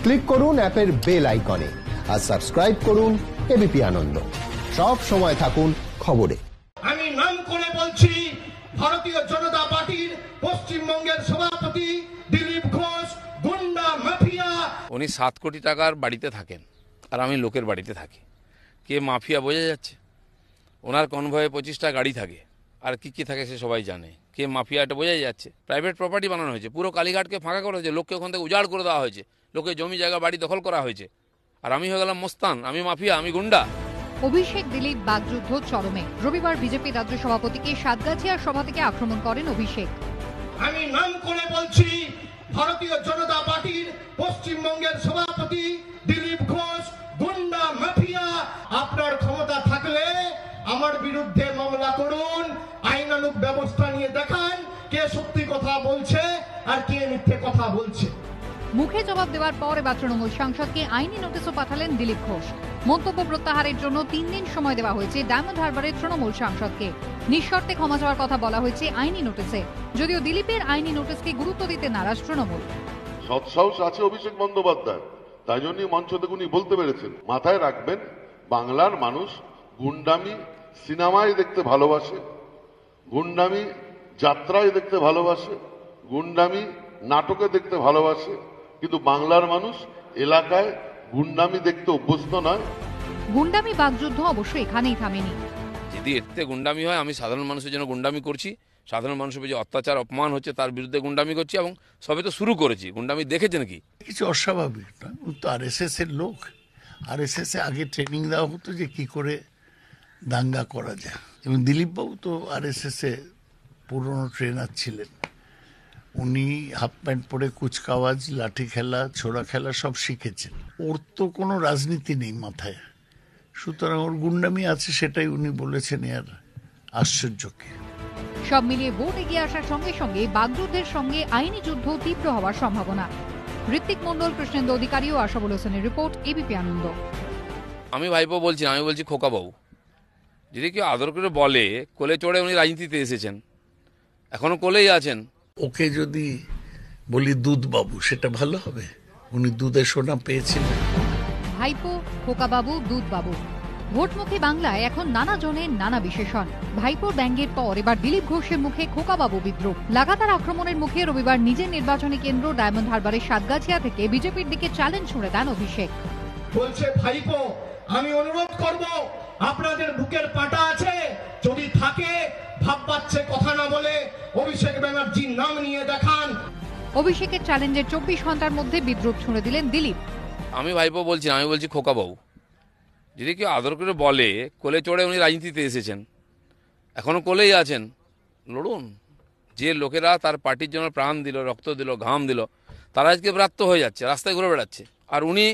Click করুন অ্যাপের bell আইকনে আর সাবস্ক্রাইব করুন এবিপি আনন্দ। সব সময় থাকুন খবরে। আমি নাম করে বলছি, ভারতীয় জনতা পার্টির পশ্চিমবঙ্গের সভাপতি দিলীপ ঘোষ গুন্ডা মাফিয়া। উনি 7 কোটি টাকার বাড়িতে থাকেন আর আমি লোকের বাড়িতে থাকি। কে মাফিয়া বোঝা যাচ্ছে? ওনার কনভয়ে 25টা গাড়ি থাকে, আর কি থাকে সে সবাই জানে। কে মাফিয়া এটা বোঝাই যাচ্ছে। প্রাইভেট প্রপার্টি বানানো হয়েছে, পুরো কালীঘাটকে ফাঁকা করা হয়েছে, লোককে ওখান থেকে উজাড় করে দেওয়া হয়েছে, লোকের জমি জায়গা বাড়ি দখল করা হয়েছে, আর আমি হয়ে গেলাম মস্তান, আমি মাফিয়া, আমি গুন্ডা। অভিষেক দিলীপ বাগযুদ্ধ চরমে। রবিবার বিজেপি রাজ্য সভাপতিকে সাতগাছিয়ার সভা থেকে আক্রমণ করেন অভিষেক। আমি নাম করে বলছি, ভারতীয় জনতা পার্টির পশ্চিমবঙ্গের সভাপতি দিলীপ ঘোষ গুন্ডা মাফিয়া। আপনার ক্ষমতা থাকলে আমার বিরুদ্ধে মামলা করুন, আইনানুগ ব্যবস্থা নিয়ে দেখান কে সত্যি কথা বলছে আর কে মিথ্যে কথা বলছে। মুখে জবাব দেওয়ার পর এবার তৃণমূল সাংসদকে আইনি নোটিশও পাঠালেন দিলীপ ঘোষ। মন্তব্য প্রত্যাহারের জন্য 3 দিন সময় দেওয়া হয়েছে ডায়মন্ড হারবারের তৃণমূল সাংসদকে। নিঃশর্তে ক্ষমা চাওয়ার কথা বলা হয়েছে আইনি নোটিশে। যদিও দিলীপের আইনি নোটিশকে গুরুত্ব দিতে নারাজ তৃণমূল। সৎসাহস আছে অভিষেক বন্দ্যোপাধ্যায়, তাই জন্যই মঞ্চ থেকে উনি বলতে পেরেছেন। মাথায় রাখবেন, বাংলার মানুষ গুন্ডামি সিনেমায় দেখতে ভালোবাসে, গুন্ডামি যাত্রায় দেখতে ভালোবাসে, গুন্ডামি নাটকে দেখতে ভালোবাসে, কিন্তু বাংলার মানুষ এলাকায় গুন্ডামি দেখতে অভ্যস্ত নয়। গুন্ডামি বাগযুদ্ধ অবশ্য এখানেই থামেনি। যদি এতে গুন্ডামি হয়, আমি সাধারণ মানুষের জন্য গুন্ডামি করছি, সাধারণ মানুষের যে অত্যাচার অপমান হচ্ছে তার বিরুদ্ধে গুন্ডামি করছি, এবং সবে তো শুরু করেছি। গুন্ডামি দেখেছেন কি? কিছু অস্বাভাবিক না, তো আরএসএস এর লোক। আরএসএস এ আগে ট্রেনিং দেওয়া হতো যে কি করে দাঙ্গা করা যায়, এবং দিলীপ বাবু তো আরএসএস এ পুরনো ট্রেনার ছিলেন। উনি হাফ প্যান্ট পরে কুচকাওয়াজ, লাঠি খেলা, ছোড়া খেলা সব শিখেছেন। ওর তো কোনো রাজনীতি নেই মাথায়, সুতরাং ওর গুন্ডামি আছে, সেটাই উনি বলেছেন। আর আশ্চর্য কি, সব মিলিয়ে ভোট এগিয়ে আসার সঙ্গে সঙ্গে বাগযুদ্ধের সঙ্গে আইনি যুদ্ধ তীব্র হওয়ার সম্ভাবনা। ঋত্বিক মণ্ডল, কৃষ্ণেন্দু অধিকারী ও আশাবুল হোসেনের রিপোর্ট, এবিপি আনন্দ। আমি ভাইপো বলছি, আমি বলছি খোকা বাবু। যদি কেউ আদর করে বলে, কোলে চড়ে উনি রাজনীতিতে এসেছেন, এখনো কোলেই আছেন। ওকে যদি বলি দুধ বাবু, সেটা ভালো হবে? উনি দুধে সোনা পেয়েছিলেন। ভাইপো, খোকা বাবু, দুধ বাবু, ভোটমুখী বাংলায় এখন নানা জনের নানা বিশেষণ। ভাইপোর ব্যঙ্গের পর এবার দিলীপ ঘোষের মুখে খোকা বাবু বিদ্রুপ। লাগাতার আক্রমণের মুখে রবিবার নিজের নির্বাচনী কেন্দ্র ডায়মন্ড হারবারের সাতগাছিয়া থেকে বিজেপির দিকে চ্যালেঞ্জ ছুড়ে দেন অভিষেক। বলছে, ভাইপো আমি অনুরোধ করব, আপনাদের বুকের পাটা আছে, যদি থাকে ভাববাচ্ছে কথা না বলে অভিষেক ব্যানার্জির নাম নিয়ে দেখান। অভিষেকের চ্যালেঞ্জের 24 ঘন্টার মধ্যে বিদ্রুপ ছুড়ে দিলেন দিলীপ। আমি ভাইপো বলছি, আমি বলছি খোকা বাবু। যদি কেউ আদর করে বলে, কোলে চড়ে উনি রাজনীতিতে এসেছেন, এখনো কোলেই আছেন, লড়ুন। যে লোকেরা তার পার্টির জন্য প্রাণ দিল, রক্ত দিল, ঘাম দিল, তারা আজকে ব্রাত্য হয়ে যাচ্ছে, রাস্তায় ঘুরে বেড়াচ্ছে, আর উনি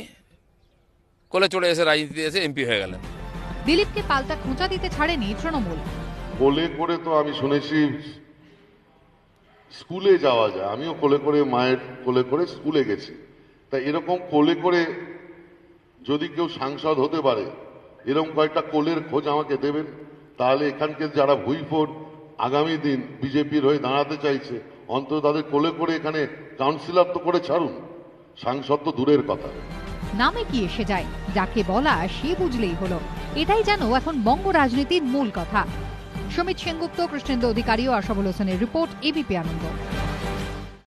কোলে চড়ে এসে রাজনীতিতে এসে এমপি হয়ে গেলেন। দিলীপকে পাল্টা খোঁচা দিতে ছাড়েনি তৃণমূল। কোলে করে তো আমি শুনেছি স্কুলে যাওয়া যায়, আমিও কোলে করে, মায়ের কোলে করে স্কুলে গেছি। তা এরকম কোলে করে যদি কেউ সাংসদ হতে পারে, এরকম কয়েকটা কোলের খোঁজ আমাকে দেবেন, তাহলে এখানকার যারা ভুইফোর আগামী দিন বিজেপির হয়ে দাঁড়াতে চাইছে, অন্তত তাদের কোলে করে এখানে কাউন্সিলর তো করে ছাড়ুন, সাংসদ তো দূরের কথা। নামে কি এসে যায়, যাকে বলা সে বুঝলেই হলো। এটাই যেন এখন বঙ্গ রাজনীতির মূল কথা। সমিত সেনগুপ্ত, কৃষ্ণেন্দু অধিকারী ও আশাবুল হোসেনের রিপোর্ট, এবিপি আনন্দ।